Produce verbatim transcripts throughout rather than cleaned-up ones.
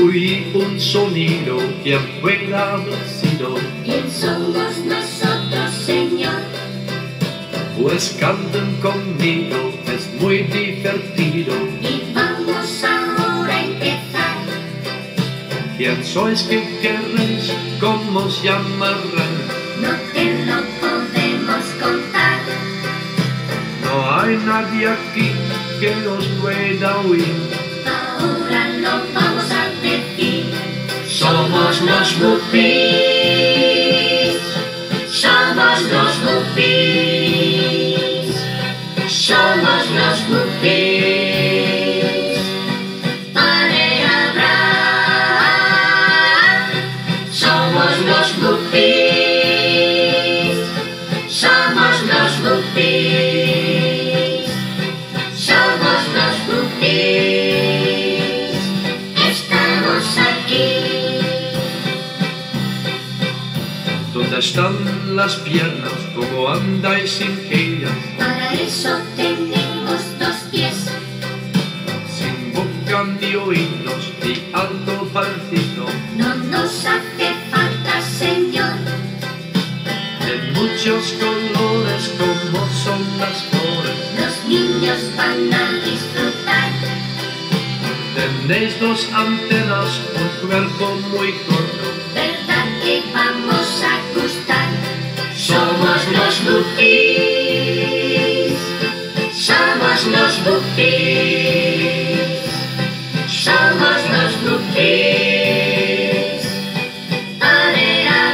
Oí un sonido, ¿quién puede haber sido? ¿Quién somos nosotros, Señor? Pues canten conmigo, es muy divertido. Y vamos ahora a empezar. ¿Quién sois, qué queréis, cómo os llamarán? No te lo podemos contar. No hay nadie aquí que os pueda oír. Ahora lo vamos a decir. Somos los Wuppies. Somos los Wuppies. Somos los Wuppies. Padre Abraham. Somos los Wuppies. Somos los Wuppies. Somos los Wuppies. Estamos aquí. ¿Dónde están las piernas? ¿Cómo andáis sin ellas? Para eso tenemos dos pies. Sin boca ni oídos, ni algo parecido. No nos hace falta, Señor. De muchos colores, como son las flores. Los niños van a disfrutar. Tenéis dos antenas, un cuerpo muy corto. ¿Verdad que vamos a gustar? Somos los Wuppies. Somos los Wuppies. Somos los Wuppies. Padre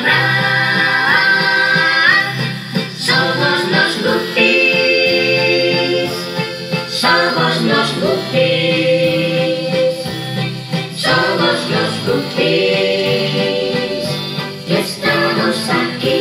Abraham. Somos los Wuppies. Somos los Wuppies. Somos los Wuppies. Estamos aquí.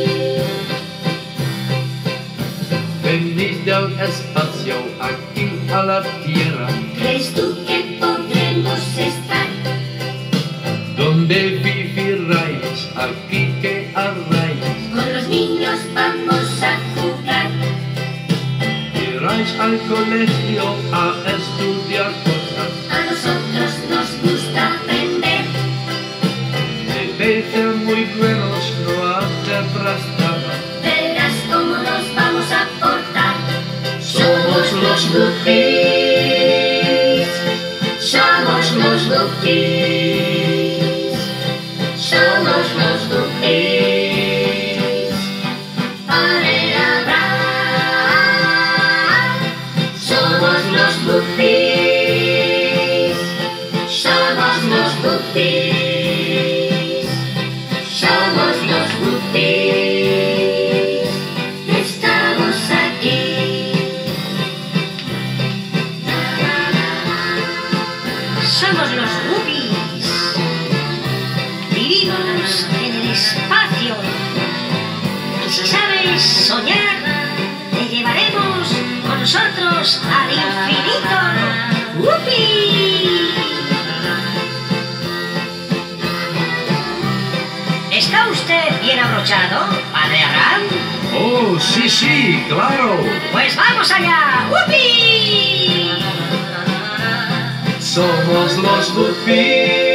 Venís del espacio aquí a la tierra. ¿Crees tú que podremos estar? Donde viviráis, aquí que haráis. Con los niños vamos a jugar. Iráis al colegio a estudiar cosas. A nosotros nos gusta aprender. Debéis ser muy buenos, no hacer nada. Verás cómo nos vamos a portar. Somos los Wuppies. Somos los Wuppies. Somos los Wuppies. Padre Abraham. Somos los Wuppies. Somos los Wuppies. Somos los Wuppies. Estamos aquí. Somos los Wuppies. Vivimos en el espacio. Y si sabes soñar, te llevaremos con nosotros al infinito. ¡Wuppi! ¿Está usted bien abrochado, Padre Abraham? Oh, sí, sí, claro. Pues vamos allá. ¡Wuppi! Somos los Wuppies.